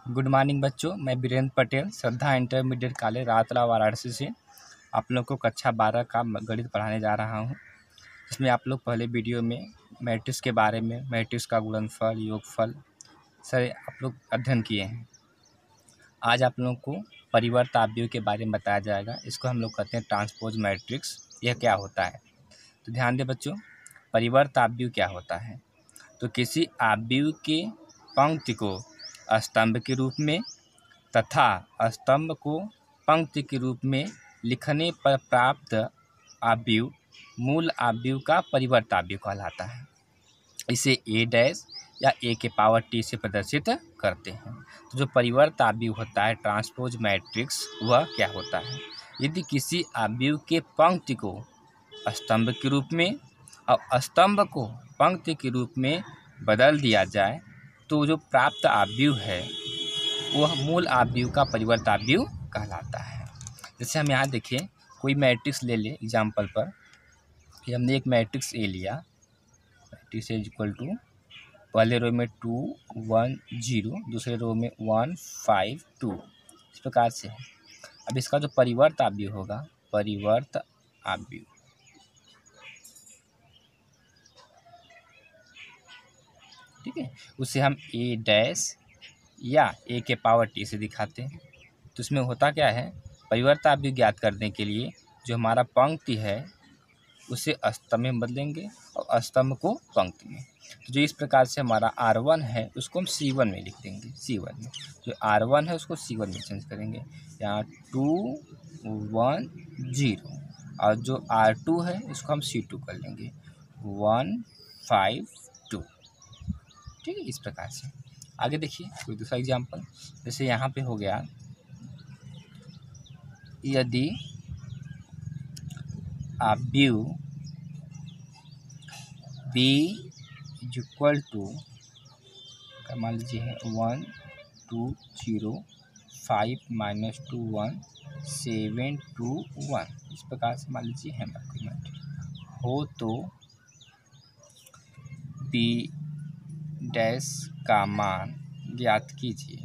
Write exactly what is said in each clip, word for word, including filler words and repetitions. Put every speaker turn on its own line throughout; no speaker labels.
Good morning बच्चों, मैं Virendra Patel Shraddha intermediate college Ratla Varanasi से आप लोग को कक्षा बारह का गणित पढ़ाने जा रहा हूं। इसमें आप लोग पहले वीडियो में मैट्रिक्स के बारे में, मैट्रिक्स का गुणनफल, योगफल सर आप लोग अध्ययन किए हैं। आज आप लोगों को परिवर्त आव्यूह के बारे में बताया जाएगा। इसको हम लोग कहते हैं ट्रांसपोज मैट्रिक्स। यह क्या होता है तो ध्यान दें बच्चों, परिवर्त आव्यूह क्या होता है तो किसी आव्यूह के पंक्ति को स्तंभ के रूप में तथा स्तंभ को पंक्ति के रूप में लिखने पर प्राप्त आव्यूह मूल आव्यूह का परिवर्त आव्यूह कहलाता है। इसे ए डैश या ए के पावर टी से प्रदर्शित करते हैं। तो जो परिवर्त आव्यूह होता है ट्रांसपोज मैट्रिक्स, वह क्या होता है? यदि किसी आव्यूह के पंक्ति को स्तंभ के रूप में और स्तंभ को पंक्ति के रूप में बदल दिया जाए तो जो प्राप्त आव्यूह है वह मूल आव्यूह का परिवर्त आव्यूह कहलाता है। जैसे हम यहाँ देखिए, कोई मैट्रिक्स ले ले एग्जाम्पल पर कि हमने एक मैट्रिक्स ए लिया, मैट्रिक्स ए इक्वल टू पहले रो में टू वन जीरो, दूसरे रो में वन फाइव टू, इस प्रकार से है। अब इसका जो परिवर्त आव्यूह होगा, परिवर्त आव्यूह ठीक है, उसे हम ए डैश या ए के पावर टी से दिखाते हैं। तो इसमें होता क्या है, परिवर्त आव्यूह ज्ञात करने के लिए जो हमारा पंक्ति है उसे स्तंभ में बदलेंगे और स्तंभ को पंक्ति में। तो जो इस प्रकार से हमारा आर वन है उसको हम सी वन में लिख देंगे, सी वन में जो आर वन है उसको सी वन में चेंज करेंगे। यहाँ टू वन जीरो और जो आर टू है इसको हम सी टू कर लेंगे, वन फाइव टू ठीक है। इस प्रकार से आगे देखिए कोई दूसरा एग्जाम्पल, जैसे यहाँ पे हो गया, यदि आव्यूह बी इज इक्वल टू मान लीजिए है one two zero five minus two one seven two one, इस प्रकार से मान लीजिए है हो तो बी डैश का मान ज्ञात कीजिए।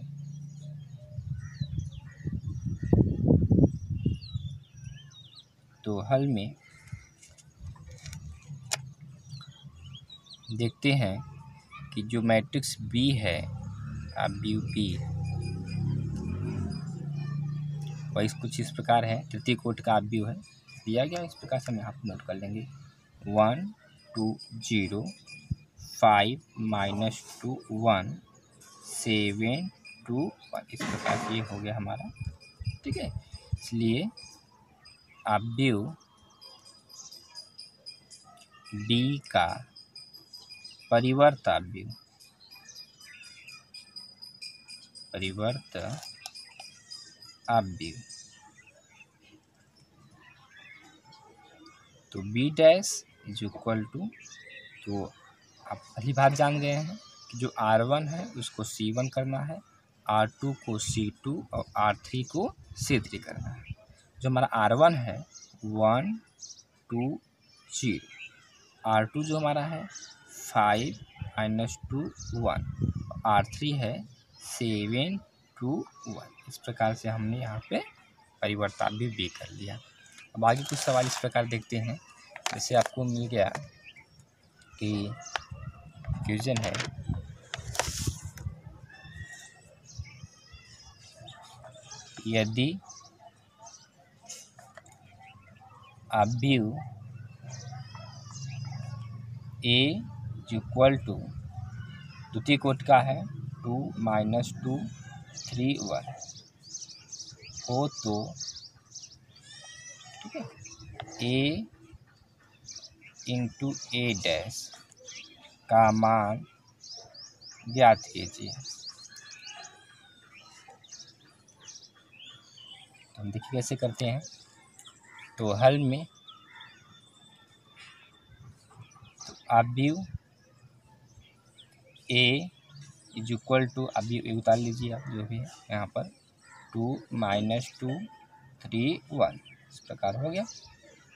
तो हल में देखते हैं कि जो मैट्रिक्स बी है, आव्यूह बी, वह कुछ इस प्रकार है, तृतीय कोटि का आव्यूह है दिया गया। इस प्रकार से हम यहाँ पर नोट कर लेंगे, one two zero five minus two one seven two one, इस प्रकार से ये हो गया हमारा ठीक है। इसलिए आव्यूह बी का परिवर्त आव्यूह परिवर्त आव्यूह तो B dash is equal to, तो आप पहली बात जान गए हैं कि जो आर वन है उसको सी वन करना है, आर टू को सी टू और आर थ्री को सी थ्री करना है। जो हमारा आर वन है one two zero, R two जो हमारा है five minus two one, R three है सेवन टू वन। इस प्रकार से हमने यहाँ पे परिवर्त आव्यूह बी कर लिया। अब आगे कुछ सवाल इस प्रकार देखते हैं। जैसे आपको मिल गया कि क्वेश्चन है, यदि आव्यूह ए इक्वल टू, द्वितीय कोटि का है two minus two three one हो तो ठीक है ए इंटू ए डैश का मान ज्ञात कीजिए। तो हम देखिए कैसे करते हैं। तो हल में तो आव्यूह ए इज इक्वल टू, आव्यूह ए उतार लीजिए आप जो भी है यहाँ पर, two minus two three one, इस प्रकार हो गया।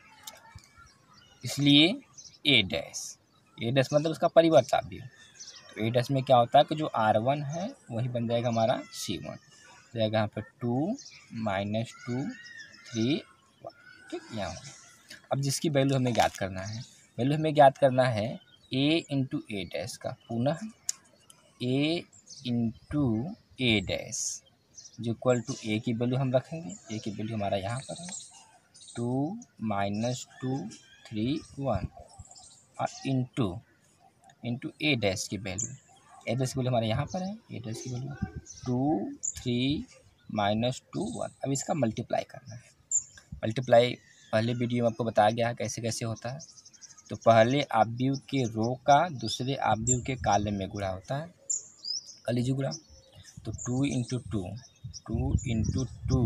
इसलिए ए डैश, ए डैश मतलब उसका परिवर्त आव्यूह, तो ए डैश में क्या होता है कि जो आर वन है वही बन जाएगा हमारा सी वन, जाएगा यहाँ पर two minus two three one, ठीक यहाँ। अब जिसकी वैल्यू हमें ज्ञात करना है, वैल्यू हमें ज्ञात करना है ए इंटू ए डैश का, पुनः ए इंटू ए डैश जो इक्वल टू ए की वैल्यू हम रखेंगे, ए की वैल्यू हमारा यहाँ पर है two minus two three one और इंटू इंटू ए डैश की वैल्यू, ए डैश की वैल्यू हमारे यहाँ पर है, ए डैश की value two three minus two one. अब इसका मल्टीप्लाई करना है। मल्टीप्लाई पहले वीडियो में आपको बताया गया है कैसे कैसे होता है। तो पहले आव्यूह के रो का दूसरे आव्यूह के कॉलम में गुणा होता है, कर लीजिए गुणा। तो two into two two into two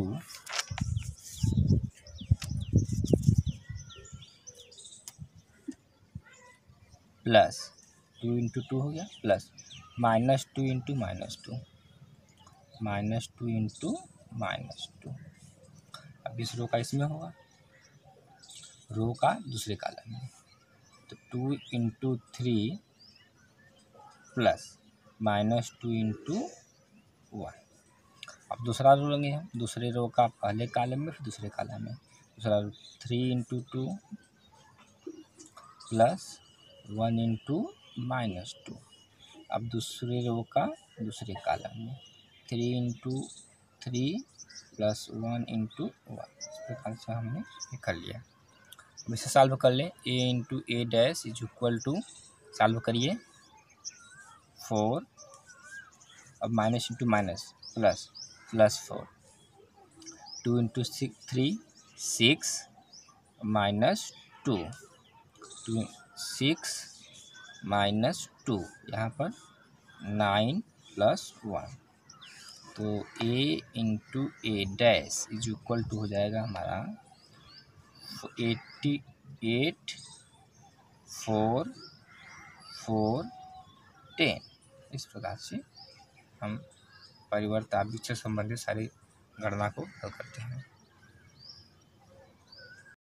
plus two into two हो गया plus minus two into minus two minus two into minus two. अब इस रो का इसमें होगा, रो का दूसरे कॉलम में, तो two into three plus minus two into one. अब दूसरा रो लेंगे हम, दूसरे रो का पहले कॉलम में फिर दूसरे कॉलम में, दूसरा row three into two plus one into minus two. अब दूसरे रो का दूसरे कॉलम में three into three plus one into one. इस प्रकार से हमने ये कर लिया। अब इसे सॉल्व कर लें, A into A dash is equal to, solve करिए फोर, अब minus into minus plus plus four, two into six three six minus two, two six minus two, यहाँ पर नाइन प्लस वन। तो A into A dash is equal to हो जाएगा हमारा eighty eight four four ten. इस प्रकार से हम परिवर्त आव्यूह से संबंधित सारी गणना को हल करते हैं।